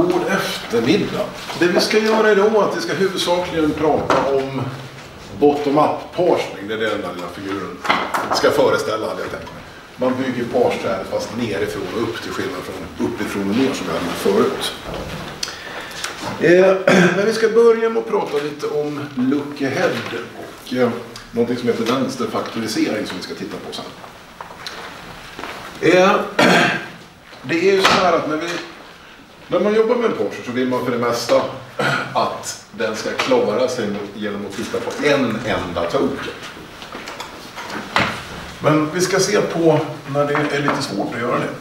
God eftermiddag. Det vi ska göra idag är att vi ska huvudsakligen prata om bottom-up-parsning. Det är det den där lilla figuren ska föreställa, hade jag tänkt mig. Man bygger parsträdet fast nerifrån och upp till skillnad från uppifrån och ner som vi hade förut. Men vi ska börja med att prata lite om look ahead och någonting som heter vänsterfaktorisering som vi ska titta på sen. Det är ju så här att när man jobbar med en parser så vill man för det mesta att den ska klara sig genom att titta på en enda token. Men vi ska se på när det är lite svårt att göra det.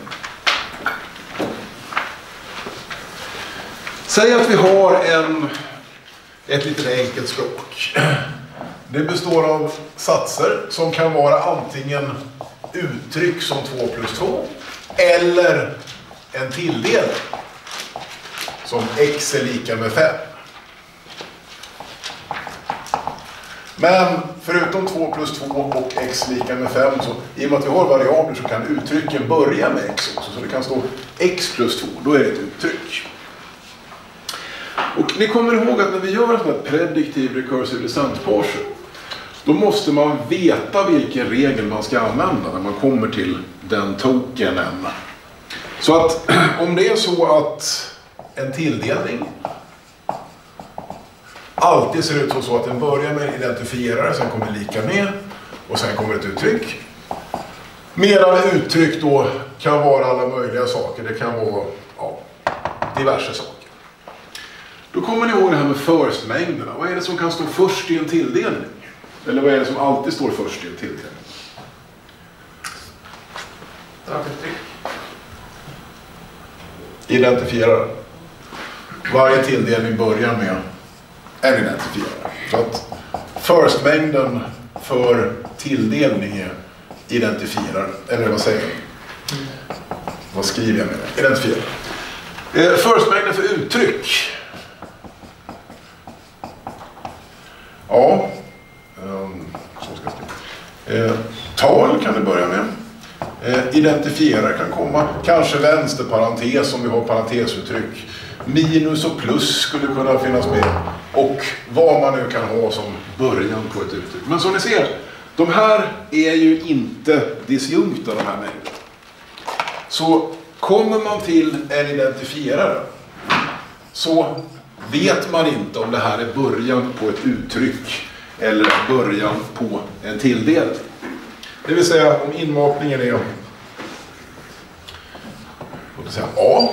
Säg att vi har ett litet enkelt språk. Det består av satser som kan vara antingen uttryck som 2 plus 2 eller en tilldelning som x är lika med 5. Men förutom 2 plus 2 och x lika med 5 så i och med att vi har variabler så kan uttrycken börja med x också. Så det kan stå x plus 2, då är det ett uttryck. Och ni kommer ihåg att när vi gör en sån här prediktiv recursive descent parser då måste man veta vilken regel man ska använda när man kommer till den tokenen. Så att om det är så att en tilldelning alltid ser ut så att den börjar med en identifierare, sen kommer lika med och sen kommer ett uttryck. Medan uttryck då kan vara alla möjliga saker. Det kan vara diverse saker. Då kommer ni ihåg det här med first-mängderna. Vad är det som kan stå först i en tilldelning? Eller vad är det som alltid står först i en tilldelning? Uttryck. Identifierare. Varje tilldelning börjar med en identifierare. Så att first-mängden för tilldelning är identifierare. Eller vad säger jag? Vad skriver jag med det? Identifierare. First-mängden för uttryck. Ja. Så ska jag skriva. Tal kan det börja med. Identifierare kan komma. Kanske vänsterparentes om vi har parentesuttryck. Minus och plus skulle kunna finnas med. Och vad man nu kan ha som början på ett uttryck. Men som ni ser, de här är ju inte disjunkta, de här mängderna. Så kommer man till en identifierare så vet man inte om det här är början på ett uttryck eller början på en tilldelning. Det vill säga om inmapningen är låt oss säga A.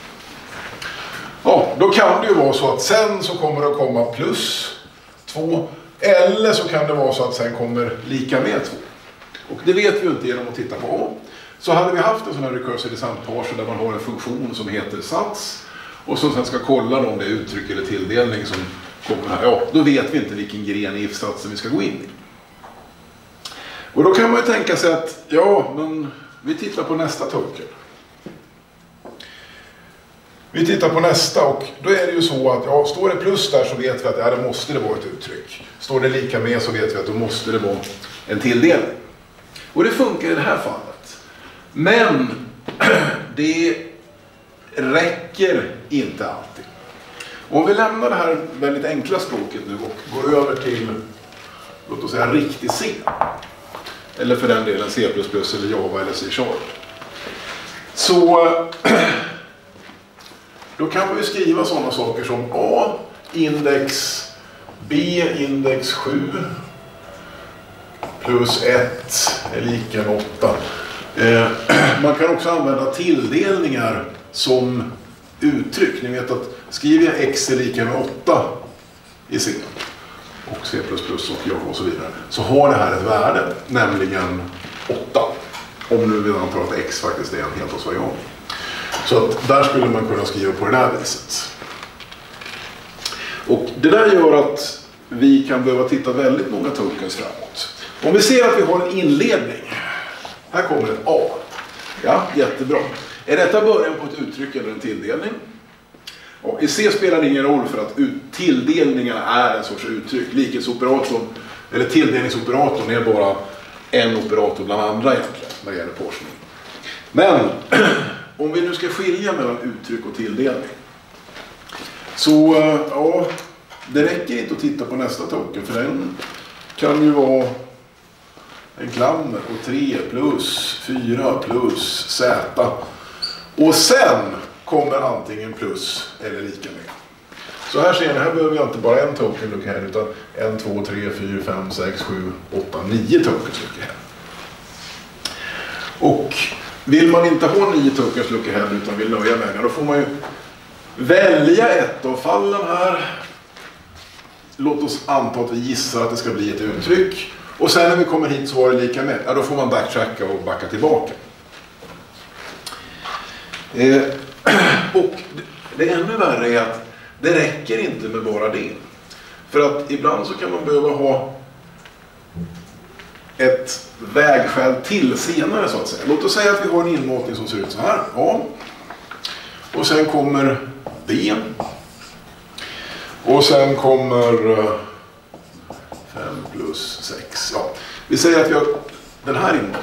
Ja, då kan det ju vara så att sen så kommer det att komma plus 2 eller så kan det vara så att sen kommer lika med 2. Och det vet vi inte genom att titta på A. Så hade vi haft en sån här recursive descent parser där man har en funktion som heter sats och som sen ska kolla om det är uttryck eller tilldelning som kommer här. Ja, då vet vi inte vilken gren i if-satsen vi ska gå in i. Och då kan man ju tänka sig att ja, men vi tittar på nästa token. Vi tittar på nästa och då är det ju så att ja, står det plus där så vet vi att ja, det måste det vara ett uttryck. Står det lika med så vet vi att då måste det vara en tilldelning. Och det funkar i det här fallet. Men det räcker inte alltid. Om vi lämnar det här väldigt enkla språket nu och går över till låt oss säga riktig C. Eller för den delen C++ eller Java eller C#. Så då kan man ju skriva sådana saker som A index B index 7 plus 1 är lika med 8. Man kan också använda tilldelningar som uttryck. Ni vet att skriver jag x är lika med 8 i C och C++ och Java och så vidare så har det här ett värde, nämligen 8. Om nu vi antar att x faktiskt är en heltalsvariabel. Så att där skulle man kunna skriva på det här viset. Och det där gör att vi kan behöva titta väldigt många tokens framåt. Om vi ser att vi har en inledning. Här kommer ett A. Ja, jättebra. Är detta början på ett uttryck eller en tilldelning? Och i C spelar det ingen roll för att tilldelningarna är en sorts uttryck. Likhetsoperatorn, eller tilldelningsoperatorn är bara en operator bland andra egentligen vad gäller parsning. Men om vi nu ska skilja mellan uttryck och tilldelning Så ja, det räcker inte att titta på nästa token, för den kan ju vara en klammer och 3 plus 4 plus Z. Och sen kommer antingen plus eller lika med. Så här ser ni, här behöver jag inte bara en token look ahead utan 1, 2, 3, 4, 5, 6, 7, 8, 9 tokens look ahead. Och vill man inte ha 9 tokens look ahead utan vill nöja med, då får man ju välja ett av fallen här. Låt oss anta att vi gissar att det ska bli ett uttryck. Och sen när vi kommer hit så var det lika med. Ja, då får man backtracka och backa tillbaka. Och det ännu värre är att det räcker inte med bara det. För att ibland så kan man behöva ha ett vägskäl till senare så att säga. Låt oss säga att vi har en inmatning som ser ut så här. A. Och sen kommer B. Och sen kommer 5 plus 6. Ja. Vi säger att vi har den här inmatningen.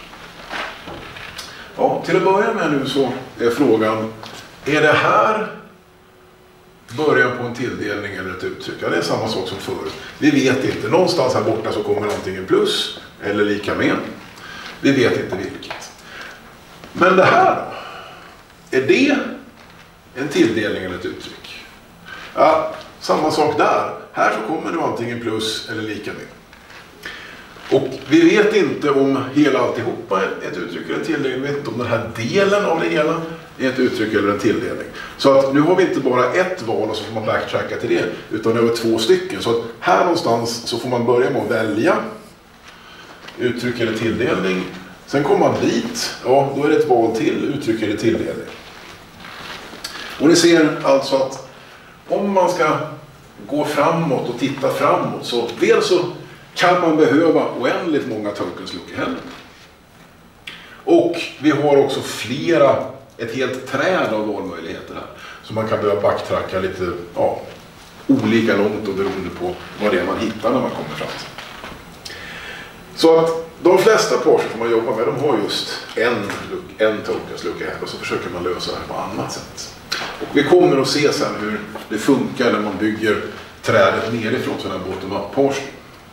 Ja, till att börja med nu så är frågan, är det här början på en tilldelning eller ett uttryck? Ja, det är samma sak som förut. Vi vet inte. Någonstans här borta så kommer antingen plus eller lika med. Vi vet inte vilket. Men det här då? Är det en tilldelning eller ett uttryck? Ja, samma sak där. Här så kommer det antingen plus eller lika med. Och vi vet inte om hela alltihopa är ett uttryck eller en tilldelning. Vi vet inte om den här delen av det hela är ett uttryck eller en tilldelning. Så att nu har vi inte bara ett val och så får man backtracka till det. Utan det var 2 stycken. Så att här någonstans så får man börja med att välja uttryck eller tilldelning. Sen kommer man dit. Ja, då är det ett val till uttryck eller tilldelning. Och ni ser alltså att om man ska gå framåt och titta framåt så dels så kan man behöva oändligt många tokens look ahead. Och vi har också ett helt träd av valmöjligheter här. Så man kan behöva backtracka lite olika långt och beroende på vad det är man hittar när man kommer fram till. Så att de flesta parser som man jobbar med, de har just en tokens look ahead och så försöker man lösa det här på annat sätt. Och vi kommer att se sen hur det funkar när man bygger trädet nerifrån sådana här bottom-up parser.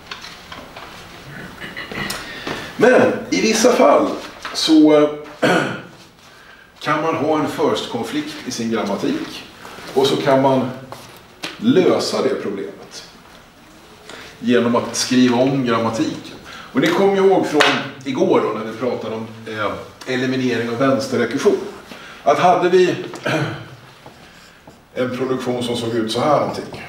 Men i vissa fall så kan man ha en first-konflikt i sin grammatik och så kan man lösa det problemet genom att skriva om grammatiken. Och det kommer jag ihåg från igår då, när vi pratade om eliminering av vänsterrekursion. Att hade vi en produktion som såg ut så här någonting.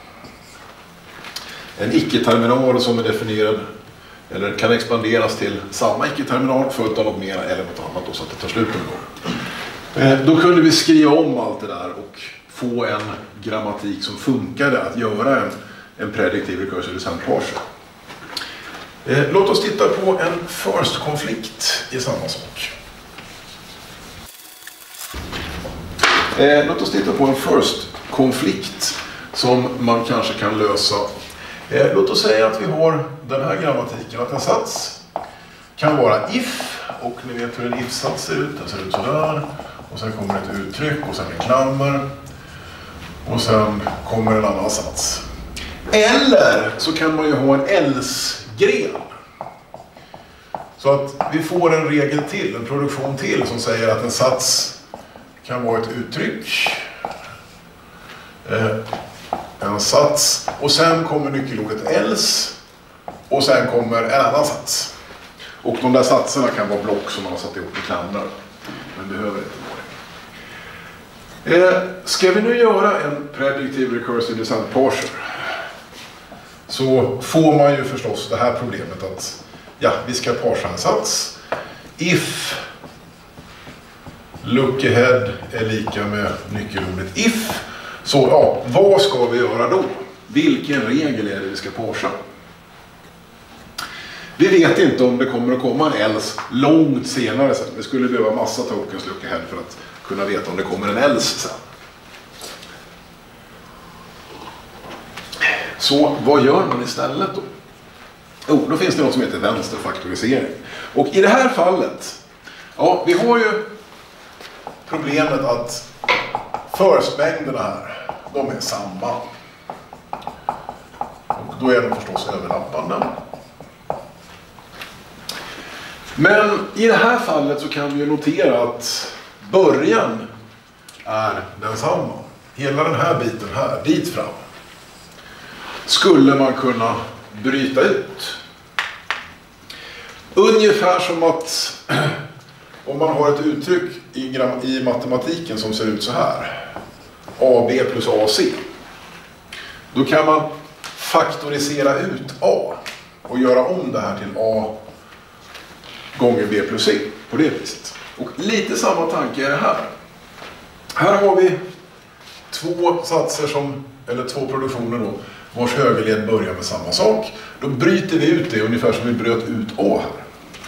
En icke-terminal som är definierad eller kan expanderas till samma icke-terminal följt av något mer eller något annat då, så att det tar slut en gång. Då kunde vi skriva om allt det där och få en grammatik som funkade att göra en predictive recursive descent parser. Låt oss titta på en first-konflikt i samma sak. Låt oss titta på en first-konflikt som man kanske kan lösa. Låt oss säga att vi har den här grammatiken, att en sats kan vara if, och ni vet hur en if-sats ser ut. Den ser ut sådär, och sen kommer ett uttryck och sen en klammer och sen kommer en annan sats. Eller så kan man ju ha en else-gren. Så att vi får en regel till, en produktion till som säger att en sats kan vara ett uttryck, en sats, och sen kommer nyckelordet else och sen kommer en annan sats. Och de där satserna kan vara block som man har satt ihop i klamrar, men behöver inte vara det. Ska vi nu göra en predictive recursive descent parser så får man ju förstås det här problemet att vi ska parsa en sats. If look ahead är lika med nyckelordet if. Så vad ska vi göra då? Vilken regel är det vi ska parsa? Vi vet inte om det kommer att komma en else långt senare sen. Vi skulle behöva massa tokens look ahead för att kunna veta om det kommer en else sen. Så vad gör man istället då? Då finns det något som heter vänsterfaktorisering. Och i det här fallet, vi har ju problemet att first-mängderna här, de är samma. Och då är de förstås överlappande. Men i det här fallet så kan vi ju notera att början är densamma. Hela den här biten här, dit fram, skulle man kunna bryta ut. Ungefär som att om man har ett uttryck i matematiken som ser ut så här. AB plus AC. Då kan man faktorisera ut A och göra om det här till A gånger B plus C på det viset. Och lite samma tanke är det här. Här har vi två satser eller två produktioner då, vars högerled börjar med samma sak. Då bryter vi ut det ungefär som vi bröt ut A här.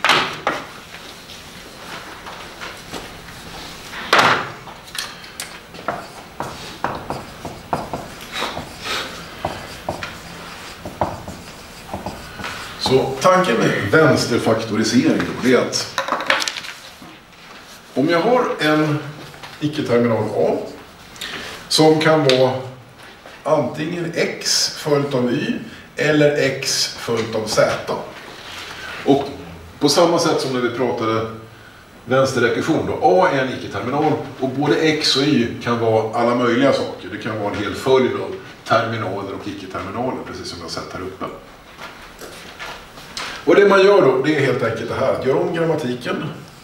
Så tanken med vänsterfaktorisering då, det är att om jag har en icke-terminal A som kan vara antingen x följt av y eller x följt av z. Och på samma sätt som när vi pratade vänsterrekursion då, A är en icke-terminal och både x och y kan vara alla möjliga saker. Det kan vara en hel följd av terminaler och icke-terminaler, precis som vi har sett här uppe. Och det man gör då, det är helt enkelt det här, att göra om grammatiken.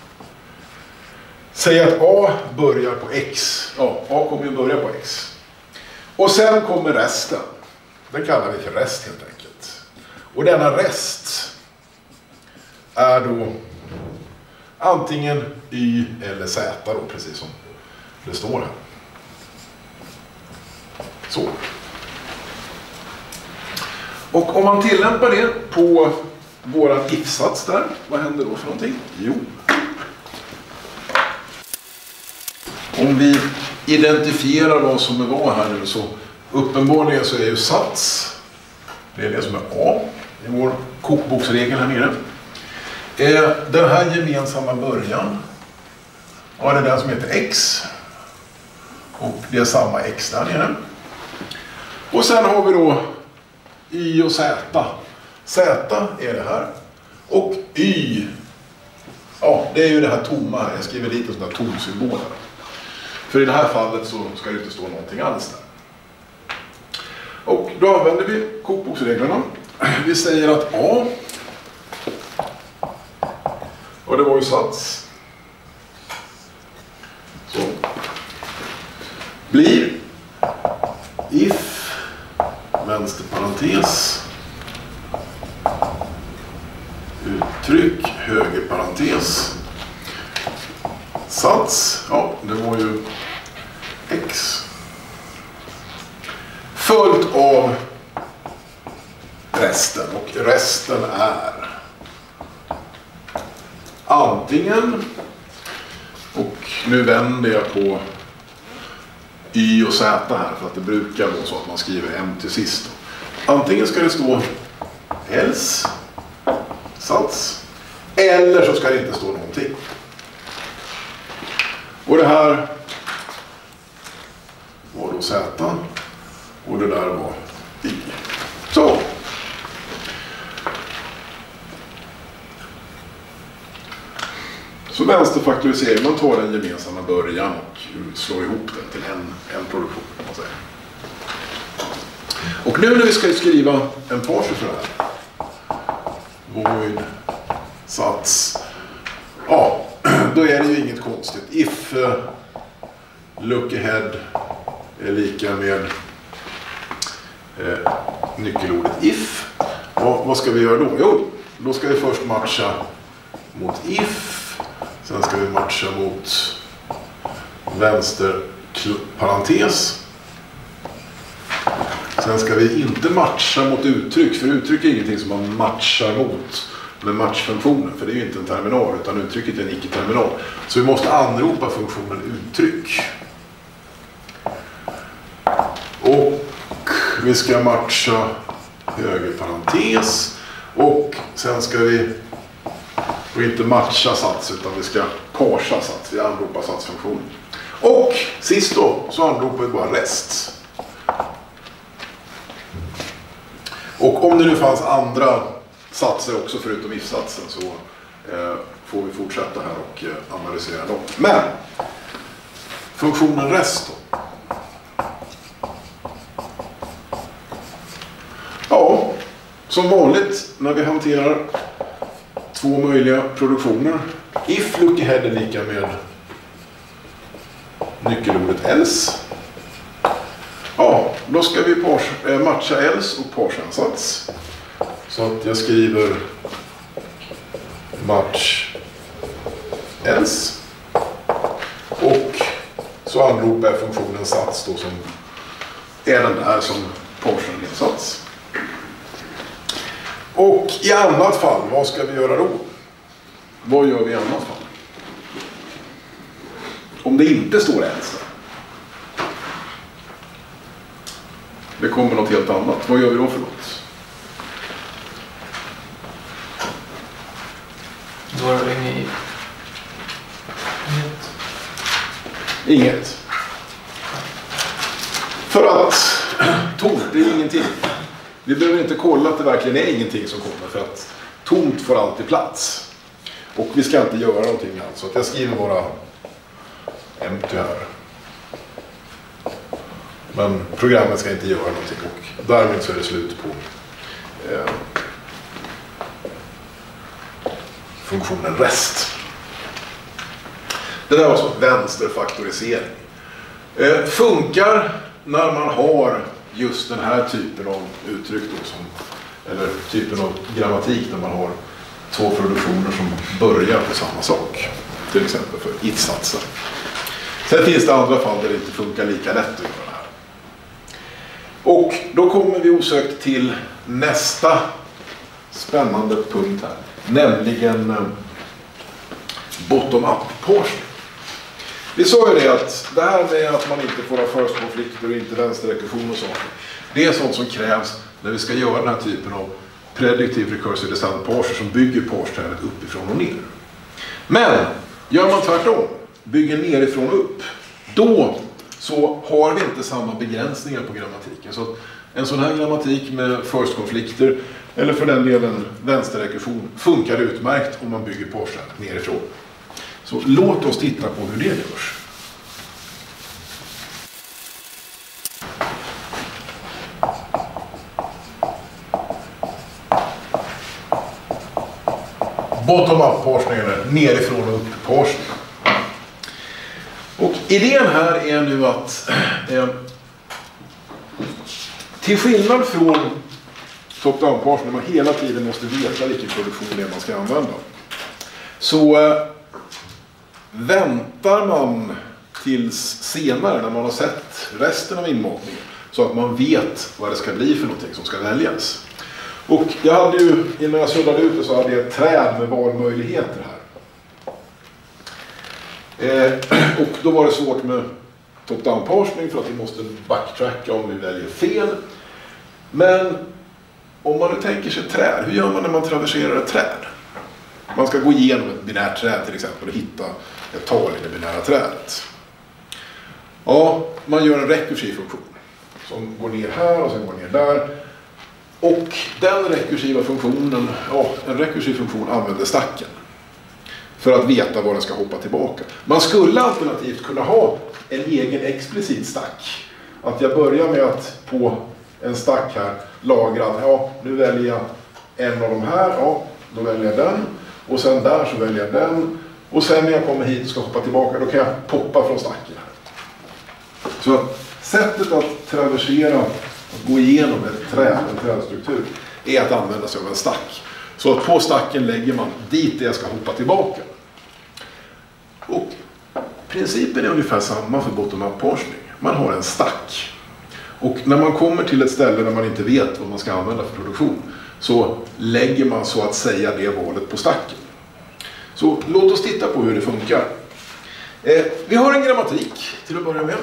Säg att A börjar på x. Ja, A kommer ju börja på x. Och sen kommer resten. Den kallar vi för rest helt enkelt. Och denna rest är då antingen y eller z då, precis som det står här. Så. Och om man tillämpar det på våran if-sats där, vad händer då för någonting? Jo. Om vi identifierar vad som är vad här nu, så uppenbarligen så är ju sats, det är det som är A i vår kokboksregel här nere. Den här gemensamma början, ja, det är den som heter x. Och det är samma x där nere. Och sen har vi då y och z. Z är det här. Och y, ja, det är ju det här tomma här. Jag skriver lite sådana här tomsymboler. För i det här fallet så ska det inte stå någonting alls där. Och då använder vi kokboksreglerna. Vi säger att A, och det var ju sats, så blir if, vänsterparentes, uttryck, högerparentes, sats, ja, det var ju x, följt av resten, och resten är antingen, och nu vänder jag på y och z här för att det brukar vara så att man skriver m till sist. Antingen ska det stå else, sats, eller så ska det inte stå någonting. Och det här var då z och det där var y. Så. Så vänsterfaktorisering, man tar den gemensamma början och slår ihop den till en produktion, kan man säga. Och nu när vi ska skriva en parser för det här, void, sats, ja, då är det ju inget konstigt. If look ahead är lika med nyckelordet if. Och vad ska vi göra då? Jo, då ska vi först matcha mot if. Sen ska vi matcha mot vänster parentes. Sen ska vi inte matcha mot uttryck, för uttryck är ingenting som man matchar mot med matchfunktionen, för det är ju inte en terminal utan uttrycket är en icke-terminal. Så vi måste anropa funktionen uttryck. Och vi ska matcha höger parentes, och sen ska vi inte matcha sats utan vi ska parsa sats, vi anropar satsfunktionen. Och sist då så anropar vi bara rest. Och om det nu fanns andra satser också förutom if-satsen så får vi fortsätta här och analysera dem. Men funktionen rest då. Ja, som vanligt när vi hanterar två möjliga produktioner. If look ahead är lika med nyckelordet else. Ja, då ska vi matcha else och parsansats. Så att jag skriver match else. Och så anropar jag funktionen sats då som är den där som parsansats. Och i annat fall, vad ska vi göra då? Vad gör vi i annat fall? Om det inte står else. Det kommer något helt annat. Vad gör vi då för något? Då är det inget. För att tomt, det är ingenting. Vi behöver inte kolla att det verkligen är ingenting som kommer, för att tomt får alltid plats. Och vi ska inte göra någonting alls. Så att jag skriver bara empty här. Men programmet ska inte göra någonting och därmed så är det slut på funktionen rest. Det där var så vänsterfaktorisering. Funkar när man har just den här typen av uttryck då, eller typen av grammatik där man har två produktioner som börjar på samma sak. Till exempel för if-satsen. Sen finns det andra fall där det inte funkar lika lätt att göra det här. Och då kommer vi osökt till nästa spännande punkt här. Nämligen bottom-up parsing. Vi sa ju det att det här med att man inte får ha first-konflikter och inte vänsterrekursion och sånt. Det är sånt som krävs när vi ska göra den här typen av predictive recursive descent parser som bygger parsträdet uppifrån och ner. Men gör man tvärtom, bygger nerifrån och upp, då så har vi inte samma begränsningar på grammatiken. Så en sån här grammatik med first-konflikter eller för den delen vänsterrekursion funkar utmärkt om man bygger parsträdet nerifrån. Så låt oss titta på hur det görs. Bottom-up parsning eller nerifrån och upp parsning. Och idén här är nu att till skillnad från top-down parsning, man hela tiden måste veta vilken produktion det är man ska använda. Så väntar man tills senare när man har sett resten av inmatningen så att man vet vad det ska bli för någonting som ska väljas. Och jag hade ju, innan jag suddade ut det så hade jag ett träd med valmöjligheter här. Och då var det svårt med top-down parsning för att vi måste backtracka om vi väljer fel. Men om man nu tänker sig ett träd, hur gör man när man traverserar ett träd? Man ska gå igenom ett binärt träd till exempel och hitta ett tal i det binära trädet. Ja, man gör en rekursiv funktion som går ner här och sen går ner där. Och den rekursiva funktionen, ja, en rekursiv funktion använder stacken för att veta var den ska hoppa tillbaka. Man skulle alternativt kunna ha en egen explicit stack. Att jag börjar med att på en stack här lagra, ja, nu väljer jag en av de här, ja, då väljer jag den. Och sen där så väljer jag den. Och sen när jag kommer hit och ska hoppa tillbaka, då kan jag poppa från stacken här. Så sättet att traversera, att gå igenom ett träd, en trädstruktur, är att använda sig av en stack. Så att på stacken lägger man dit det jag ska hoppa tillbaka. Och principen är ungefär samma för bottom-up parsning. Man har en stack. Och när man kommer till ett ställe där man inte vet vad man ska använda för produktion så lägger man så att säga det valet på stacken. Så låt oss titta på hur det funkar. Vi har en grammatik till att börja med.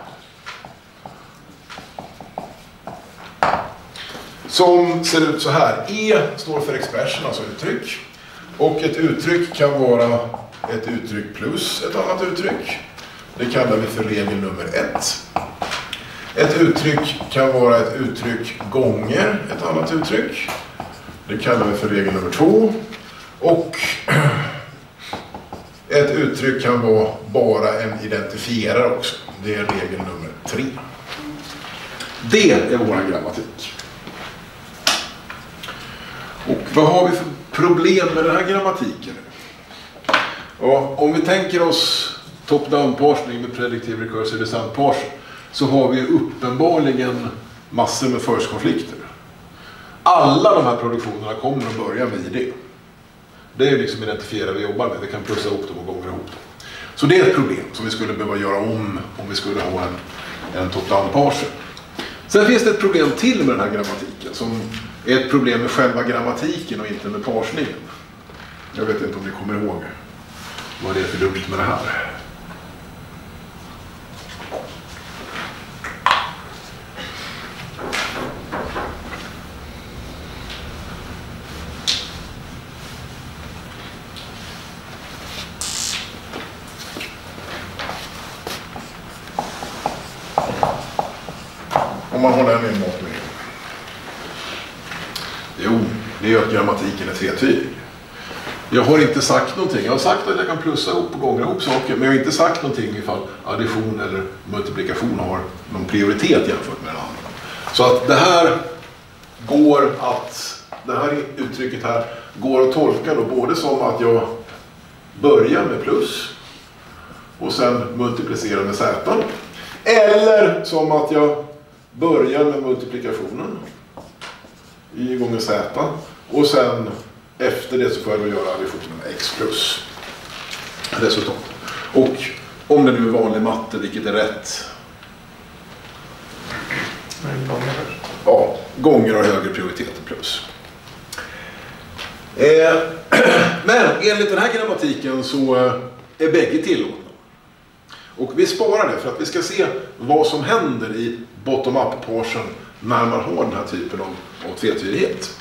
Som ser ut så här. E står för expression, alltså uttryck. Och ett uttryck kan vara ett uttryck plus ett annat uttryck. Det kallar vi för regel nummer 1. Ett uttryck kan vara ett uttryck gånger ett annat uttryck. Det kallar vi för regel nummer 2. Och ett uttryck kan vara bara en identifierare också. Det är regel nummer 3. Det är vår grammatik. Och vad har vi för problem med den här grammatiken? Ja, om vi tänker oss top-down parsing med predictive recursive descent parsing, så har vi uppenbarligen massor med förkonflikter. Alla de här produktionerna kommer att börja med ID. Det är liksom identifiera vi jobbar med. Vi kan plussa ihop dem och gånger ihop dem. Så det är ett problem som vi skulle behöva göra om vi skulle ha en top-down parsing. Sen finns det ett problem till med den här grammatiken som är ett problem med själva grammatiken och inte med parsningen. Jag vet inte om ni kommer ihåg vad det är för dumt med det här. Om man har den i mått med. Jo, det är ju att grammatiken är tvetydig. Jag har inte sagt någonting. Jag har sagt att jag kan plussa ihop och gånger ihop saker, men jag har inte sagt någonting ifall addition eller multiplikation har någon prioritet jämfört med den andra. Så att det här uttrycket här går att tolka då både som att jag börjar med plus och sen multiplicerar med z, eller som att jag börjar med multiplikationen i gånger z och sen efter det så får jag då göra additionen med x plus resultat. Och om det nu är vanlig matte, vilket är rätt, ja, gånger har högre prioritet än plus. Men enligt den här grammatiken så är bägge tillåtna. Och vi sparar det för att vi ska se vad som händer i bottom-up portion när man har den här typen av tvetydighet.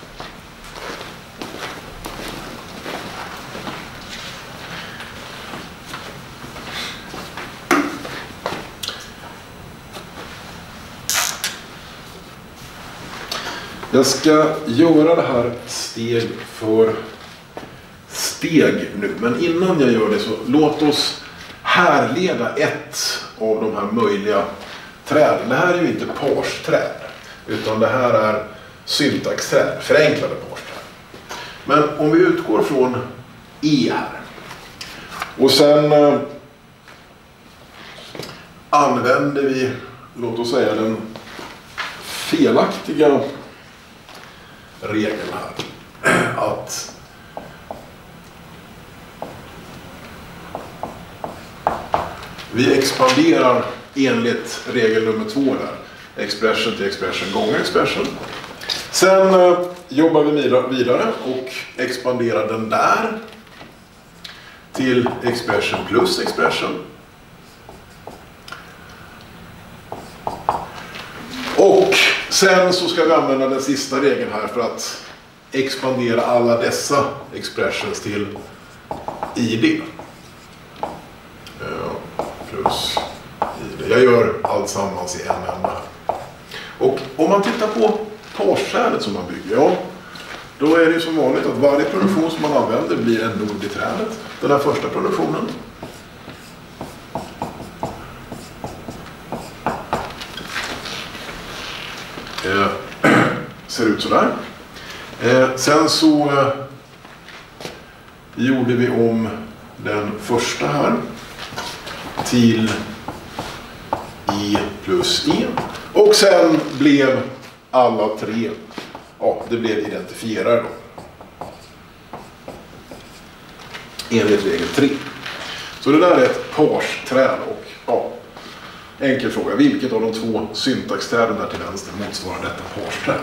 Jag ska göra det här steg för steg nu, men innan jag gör det så låt oss härleda ett av de här möjliga träden. Det här är ju inte parsträd, utan det här är syntaxträd, förenklade parsträd. Men om vi utgår från E här och sen använder vi, låt oss säga den felaktiga regeln här, att vi expanderar enligt regel nummer 2 där. Expression till expression gånger expression. Sen jobbar vi vidare och expanderar den där till expression plus expression. Och sen så ska vi använda den sista regeln här för att expandera alla dessa expressions till ID. Plus ID. Jag gör allt sammans i en enda. Och om man tittar på parsträdet som man bygger, ja, då är det ju som vanligt att varje produktion som man använder blir en nod i trädet. Den här första produktionen. Ser ut sådär. Sen så gjorde vi om den första här till I plus E. Och sen blev alla tre, ja, det blev identifierare då. Enligt regel 3. Så det där är ett parsträd och ja, enkel fråga. Vilket av de två syntaxträden där till vänster motsvarar detta parsträd?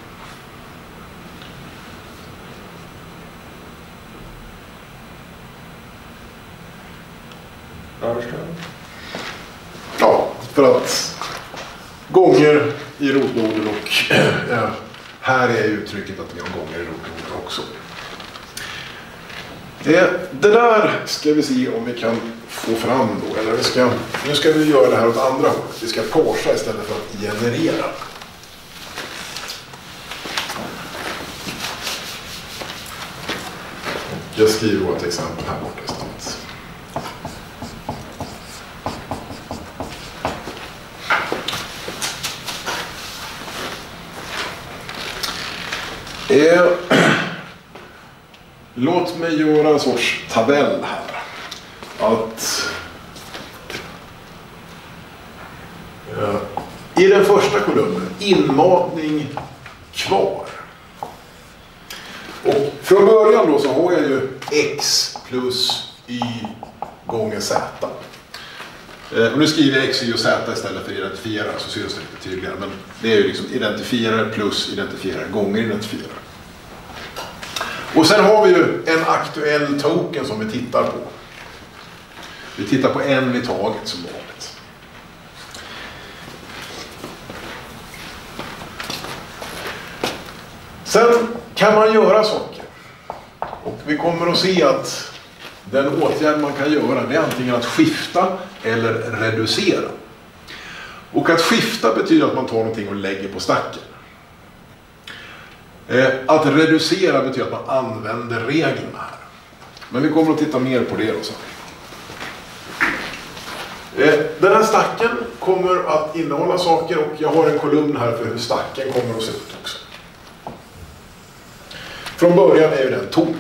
Ja, för att gånger i rotnoden och här är uttrycket att vi har gånger i rotnoden också. Det där ska vi se om vi kan få fram då. Eller nu ska vi göra det här åt andra hållet. Vi ska parsa istället för att generera. Jag skriver ett exempel här borta istället. Låt mig göra en sorts tabell här. Att i den första kolumnen, inmatning kvar. Och från början då så har jag ju x plus y gånger z. Och nu skriver jag x, y och z istället för identifiera så syns det lite tydligare. Men det är ju liksom identifierare plus identifierare gånger identifierare. Och sen har vi ju en aktuell token som vi tittar på. Vi tittar på en i taget som vanligt. Sen kan man göra saker. Och vi kommer att se att den åtgärd man kan göra det är antingen att skifta eller reducera. Och att skifta betyder att man tar någonting och lägger på stacken. Att reducera betyder att man använder reglerna här. Men vi kommer att titta mer på det då sen. Den här stacken kommer att innehålla saker och jag har en kolumn här för hur stacken kommer att se ut också. Från början är ju den tom.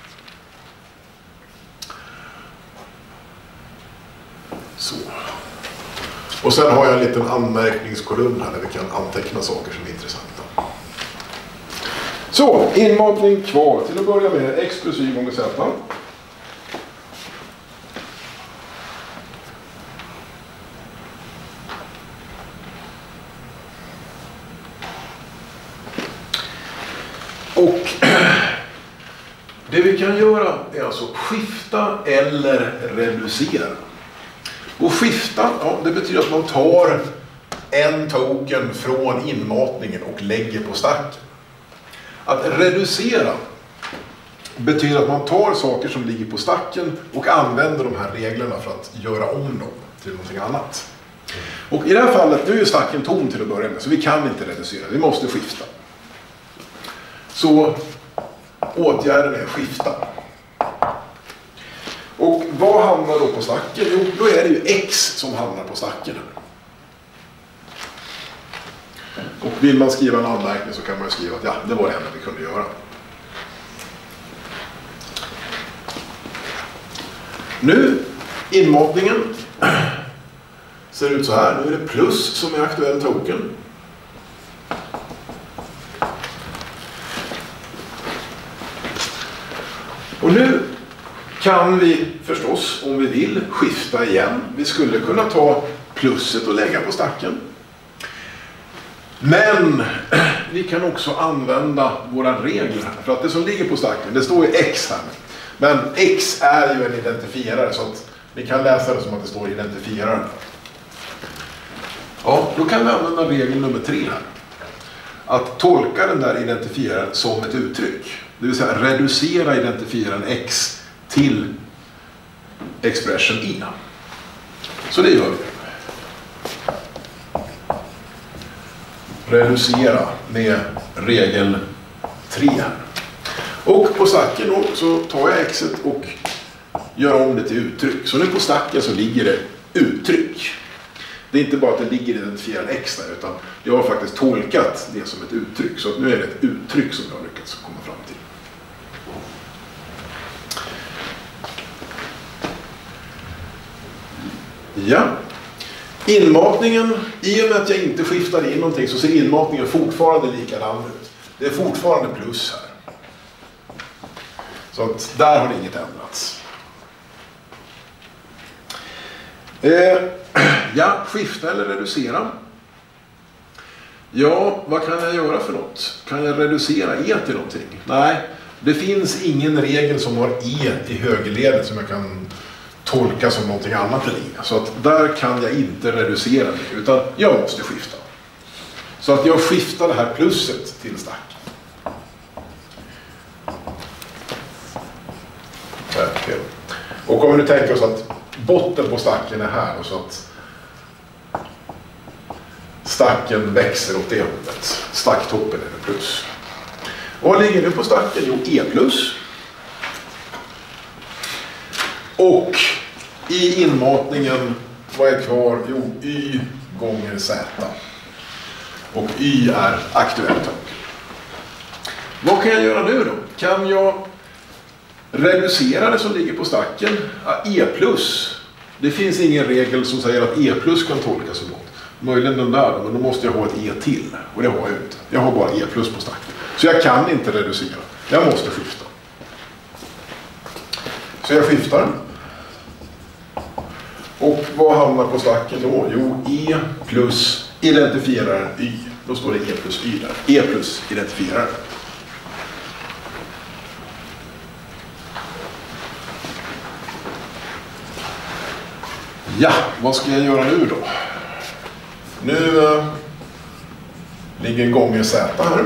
Så. Och sen har jag en liten anmärkningskolumn här där vi kan anteckna saker som är intressanta. Så, inmatning kvar. Till att börja med x plus y gånger z. Och det vi kan göra är alltså skifta eller reducera. Och skifta, ja, det betyder att man tar en token från inmatningen och lägger på stacken. Att reducera betyder att man tar saker som ligger på stacken och använder de här reglerna för att göra om dem till någonting annat. Och i det här fallet, nu är ju stacken tom till att börja med, så vi kan inte reducera, vi måste skifta. Så åtgärden är skifta. Och vad hamnar då på stacken? Jo, då är det ju x som hamnar på stacken. Och vill man skriva en anmärkning så kan man ju skriva att ja, det var det enda vi kunde göra. Nu, inmatningen ser ut så här. Nu är det plus som är aktuell token. Och nu kan vi förstås, om vi vill, skifta igen. Vi skulle kunna ta plusset och lägga på stacken. Men vi kan också använda våra regler. För att det som ligger på stacken, det står ju x här. Men x är ju en identifierare så att ni kan läsa det som att det står identifierare. Ja, då kan vi använda regel nummer 3 här. Att tolka den där identifieraren som ett uttryck. Det vill säga reducera identifieraren x till expression i. Så det gör vi. Reducera med regel 3 här. Och på stacken då, så tar jag xet och gör om det till uttryck. Så nu på stacken så ligger det uttryck. Det är inte bara att det ligger identifierad x där, utan jag har faktiskt tolkat det som ett uttryck. Så att nu är det ett uttryck som jag har lyckats komma fram till. Ja. Inmatningen, i och med att jag inte skiftade in någonting så ser inmatningen fortfarande likadan ut. Det är fortfarande plus här. Så att där har det inget ändrats. Ja, skifta eller reducera. Ja, vad kan jag göra för något? Kan jag reducera e till någonting? Nej, det finns ingen regel som har e i högerledet som jag kan tolka som någonting annat än e. Så att där kan jag inte reducera det, utan jag måste skifta. Så att jag skiftar det här plusset till stack. vi nu tänker oss att botten på stacken är här och så att stacken växer åt det hållet. Stacktoppen är plus. Och vad ligger nu på stacken? Jo, E plus. Och i inmatningen, vad är kvar? Jo, Y gånger Z. Och Y är aktuellt hög. Vad kan jag göra nu då? Kan jag reducera det som ligger på stacken? Ja, E plus. Det finns ingen regel som säger att E plus kan tolkas som något. Möjligen den där, men då måste jag ha ett E till. Och det har jag inte. Jag har bara E plus på stacken. Så jag kan inte reducera. Jag måste skifta. Så jag skiftar. Och vad hamnar på stacken då? Jo, E plus identifierar Y. Då står det E plus Y där. E plus identifierar. Ja, vad ska jag göra nu då? Nu ligger gånger Z här.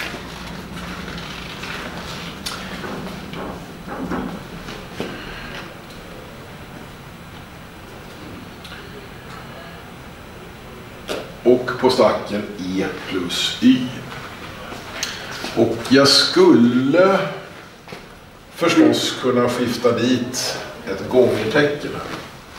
Och på stacken E plus Y. Och jag skulle förstås kunna skifta dit ett gångertecken här.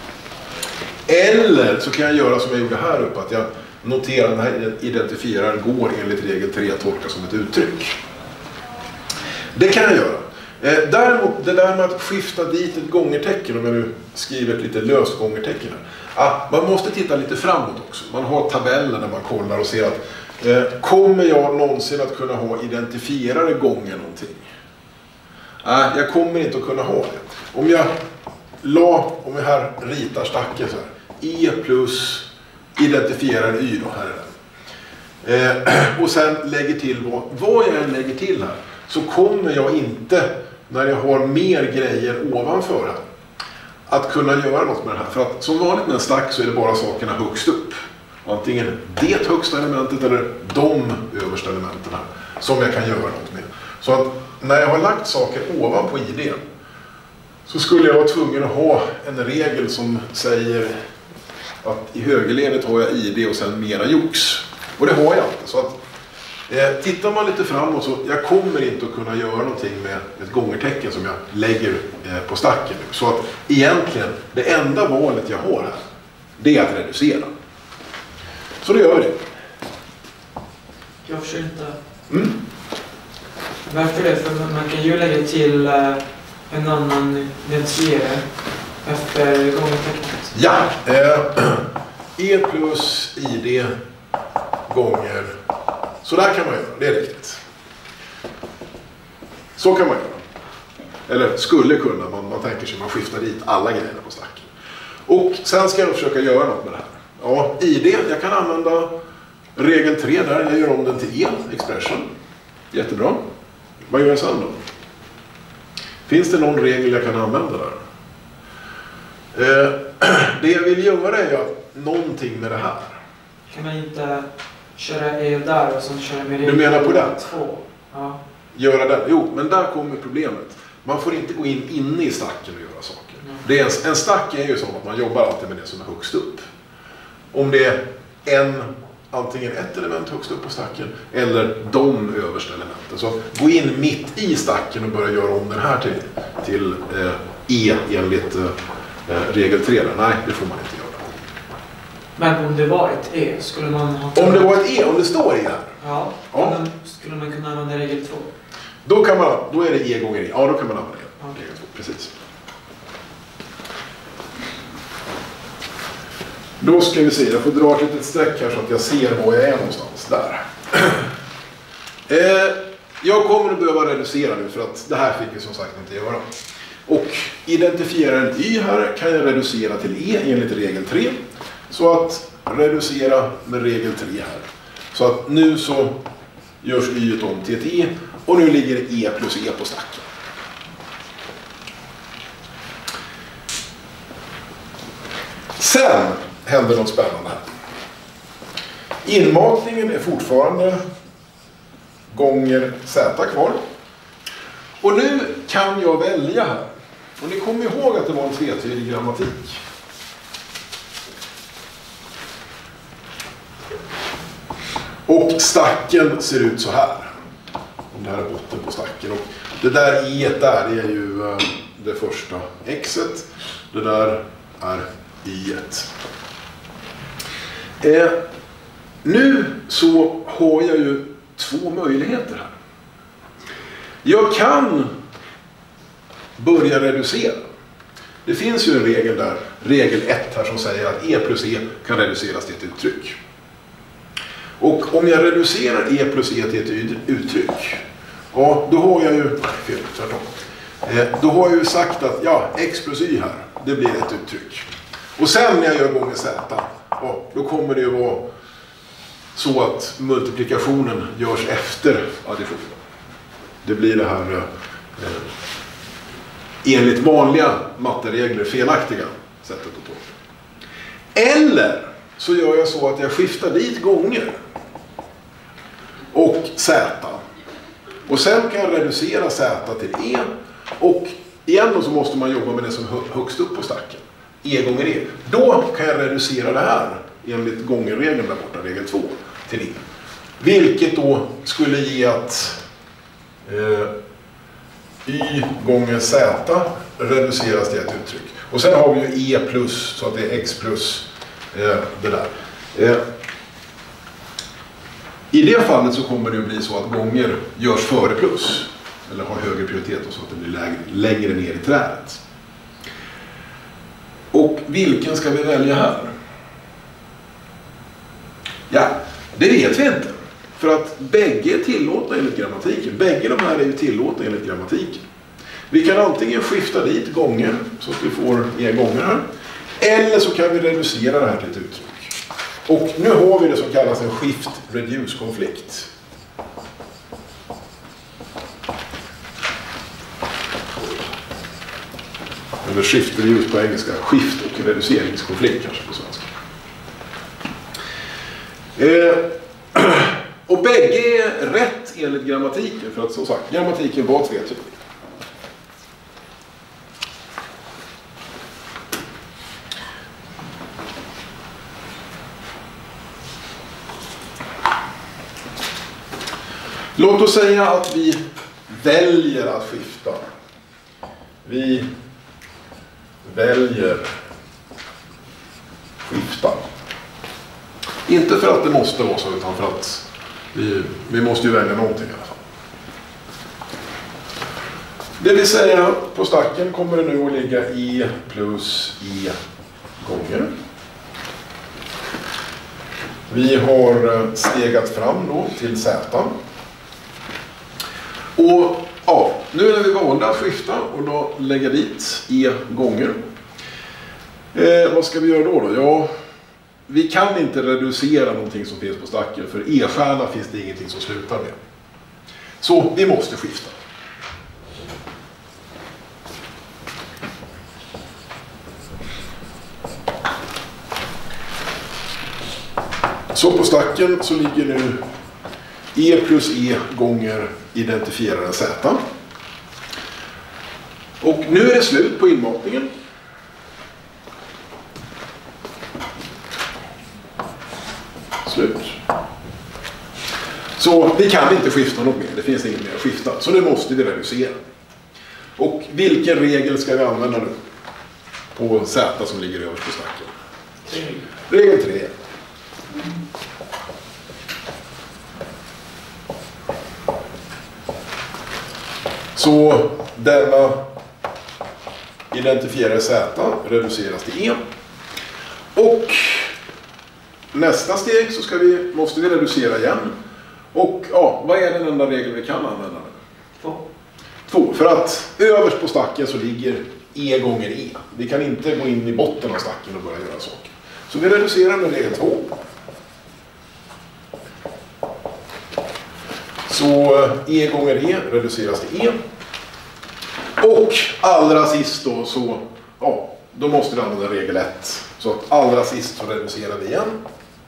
Eller så kan jag göra som jag gjorde här uppe, att jag noterar den här identifieraren går enligt regel 3 tolkas som ett uttryck. Det kan jag göra. Däremot, det där med att skifta dit ett gångertecken, om jag nu skriver ett lite löst gångertecken här. Man måste titta lite framåt också. Man har tabeller när man kollar och ser att kommer jag någonsin att kunna ha identifierare gånger någonting? Jag kommer inte att kunna ha det. Om jag här ritar stacken så här. E plus identifierar Y då, här är den. Och sen lägger till vad jag än lägger till här, så kommer jag inte, när jag har mer grejer ovanför här, att kunna göra något med det här. För att som vanligt med en stack så är det bara sakerna högst upp. Antingen det högsta elementet eller de översta elementen här, som jag kan göra något med. Så att när jag har lagt saker ovanpå ID, så skulle jag vara tvungen att ha en regel som säger att i högerledet har jag ID och sen mera jox. Och det har jag inte. Så att tittar man lite framåt, så jag kommer inte att kunna göra någonting med ett gångertecken som jag lägger på stacken nu. Så att egentligen det enda valet jag har här, det är att reducera. Så då gör vi det. Jag förstår inte. Varför det? För man kan ju lägga till en annan identifierare efter gångertecknet. Ja, E plus ID gånger. Så där kan man göra, det är riktigt. Så kan man göra. Eller skulle kunna, man tänker sig man skiftar dit alla grejerna på stacken. Och sen ska jag försöka göra något med det här. Ja, ID, jag kan använda regel 3 där, jag gör om den till E, expression. Jättebra. Vad gör jag sen då? Finns det någon regel jag kan använda där? Det jag vill göra är ju någonting med det här. Kan man inte köra E där och sen köra med regel 2? Du menar på den? Ja. Göra den? Jo, men där kommer problemet. Man får inte gå in inne i stacken och göra saker. Det är en stack är ju så att man jobbar alltid med det som är högst upp. Om det är antingen ett element högst upp på stacken eller de översta elementen. Så gå in mitt i stacken och börja göra om den här till E enligt regel 3. Nej, det får man inte göra. Men om det var ett E, skulle man ha... Om det var ett E, om det står E här. Ja. Men skulle man kunna använda regel 2? Då är det E gånger E. Ja, då kan man använda det. Regel 2, precis. Då ska vi se, jag får dra ett litet streck här så att jag ser var jag är någonstans. Där. Jag kommer att behöva reducera nu för att det här fick jag som sagt inte göra. Och identifieraren Y här kan jag reducera till E enligt regel 3. Så att reducera med regel 3 här. Så att nu så görs Y om till ett E och nu ligger E plus E på stacken. Sen händer något spännande här. Inmatningen är fortfarande gånger Z kvar. Och nu kan jag välja här. Och ni kommer ihåg att det var en tvetydig grammatik. Och stacken ser ut så här. Det här är botten på stacken. Och det där i där är ju det första xet. Det där är i1. Nu så har jag ju två möjligheter här. Jag kan börja reducera. Det finns ju en regel där, regel 1 här, som säger att e plus e kan reduceras till ett uttryck. Och om jag reducerar e plus e till ett uttryck, ja, då har jag ju, då har jag ju sagt att ja, x plus y här, det blir ett uttryck. Och sen när jag gör gånger z, ja, då kommer det ju vara så att multiplikationen görs efter additionen. Det blir det här enligt vanliga matteregler felaktiga sättet att ta. Eller så gör jag så att jag skiftar dit gånger och z. Och sen kan jag reducera z till e. Och igen då så måste man jobba med det som är högst upp på stacken. E gånger e. Då kan jag reducera det här enligt gångerregeln där borta, regel 2, till e. Vilket då skulle ge att y gånger z reduceras till ett uttryck. Och sen har vi ju e plus, så att det är x plus det där. I det fallet så kommer det att bli så att gånger görs före plus. Eller har högre prioritet och så att det blir längre ner i trädet. Och vilken ska vi välja här? Ja, det vet vi inte. För att bägge är tillåtna enligt grammatiken. Bägge de här är ju tillåtna enligt grammatiken. Vi kan antingen skifta dit gånger så att vi får e gånger här. Eller så kan vi reducera det här till ett uttryck. Och nu har vi det som kallas en shift-reduce-konflikt. Eller shift-reduce på engelska. Skift- och reduceringskonflikt kanske på svenska. Och bägge är rätt enligt grammatiken. För att som sagt, grammatiken var tvetydig. Låt oss säga att vi väljer att skifta. Vi väljer skifta. Inte för att det måste vara så, utan för att vi måste ju välja någonting i alla fall. Det vill säga, på stacken kommer det nu att ligga e plus e gånger. Vi har stegat fram då till z. Och ja, nu är vi valda att skifta och då lägga dit e gånger. Vad ska vi göra då? Ja, vi kan inte reducera någonting som finns på stacken, för e-stjärna finns det ingenting som slutar med. Så vi måste skifta. Så på stacken så ligger nu e plus e gånger identifieraren z. Och nu är det slut på inmatningen. Slut. Så vi kan inte skifta något mer. Det finns inget mer att skifta. Så nu måste vi reducera. Och vilken regel ska vi använda nu? På z som ligger överst på stacken. Regel 3. Så denna identifierade z reduceras till e. Och nästa steg så måste vi reducera igen. Och ja, vad är den enda regel vi kan använda nu? 2. För att överst på stacken så ligger e gånger e. Vi kan inte gå in i botten av stacken och börja göra saker. Så vi reducerar med regel 2. Så e gånger e reduceras till e. Och allra sist då så, ja, då måste vi använda regel 1. Så att allra sist så reducerar vi igen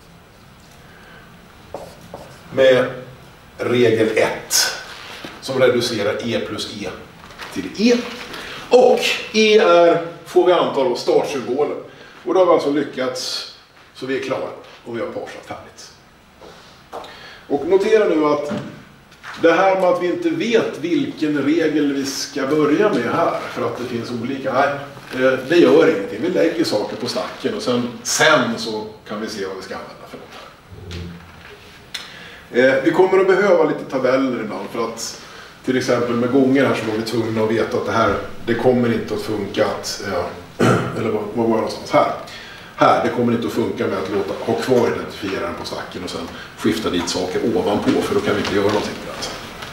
med regel 1 som reducerar e plus e till e. Och E får vi anta då startsymbolen. Och då har vi alltså lyckats så vi är klara och vi har parsat färdigt. Och notera nu att det här med att vi inte vet vilken regel vi ska börja med här för att det finns olika, nej, det gör ingenting. Vi lägger saker på stacken och sen så kan vi se vad vi ska använda för något här. Vi kommer att behöva lite tabeller ibland för att till exempel med gånger här så var vi tvungna att veta att det kommer inte att funka att, eller vad var det någonstans här, det kommer inte att funka med att ha kvar identifieraren på stacken och sen skifta dit saker ovanpå för då kan vi inte göra någonting med det.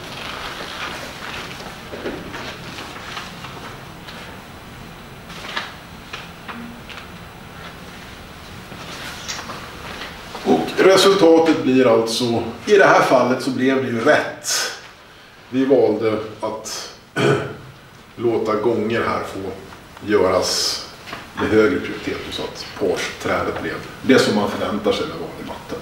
Resultatet blir alltså, i det här fallet så blev det ju rätt. Vi valde att låta gånger här få göras med högre prioritet så att parsträdet blev det som man förväntar sig med vanlig matte.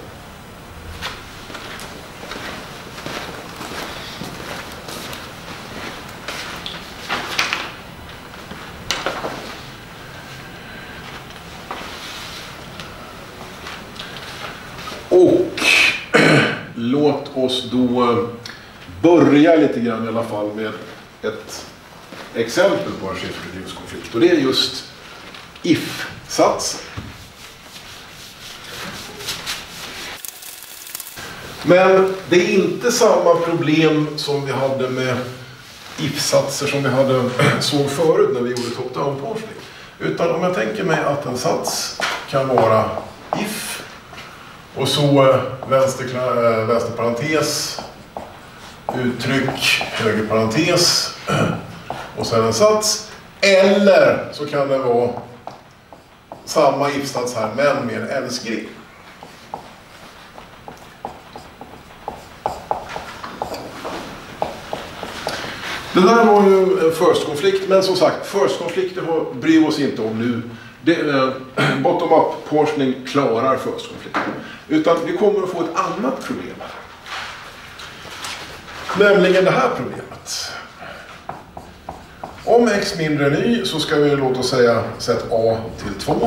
Och låt oss då börja lite grann i alla fall med ett exempel på en shift-reduce-konflikt. Och det är just if-satsen. Men det är inte samma problem som vi hade med if-satser som vi såg förut när vi gjorde top-down parsing. Utan om jag tänker mig att en sats kan vara if och så vänsterparentes, uttryck, högerparentes och sen en sats. Eller så kan det vara samma if-sats här men med en else-grej. Det där var ju en first-konflikt, men som sagt, first-konflikter bryr vi oss inte om nu. Bottom-up parsing klarar first-konflikten. Utan vi kommer att få ett annat problem. Nämligen det här problemet. Om x mindre än y så ska vi låt oss säga sätt a till 2.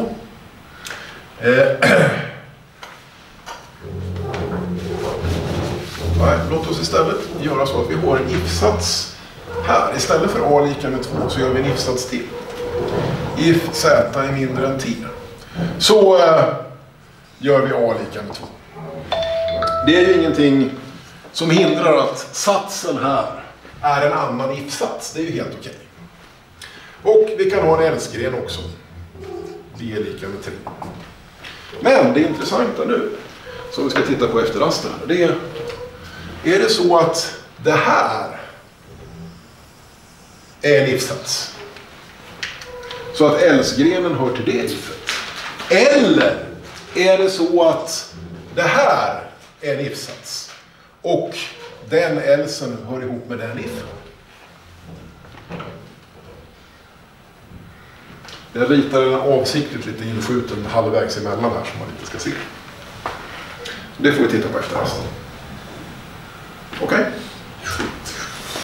Nej, låt oss istället göra så att vi har en if-sats här. Istället för a lika med 2 så gör vi en if-sats till. If z är mindre än t. Så gör vi a lika med 2. Det är ju ingenting som hindrar att satsen här är en annan if-sats. Det är ju helt okej. Och vi kan ha en else-gren också. D är lika med 3. Men det intressanta nu, som vi ska titta på efter rasten här, det är det så att det här är en if-sats. Så att else-grenen hör till det ifet. Eller är det så att det här är en if-sats och den elsen hör ihop med den if. Jag ritar den avsiktligt lite inskjuten halvvägs emellan här som man inte ska se. Det får vi titta på efter resten. Okej?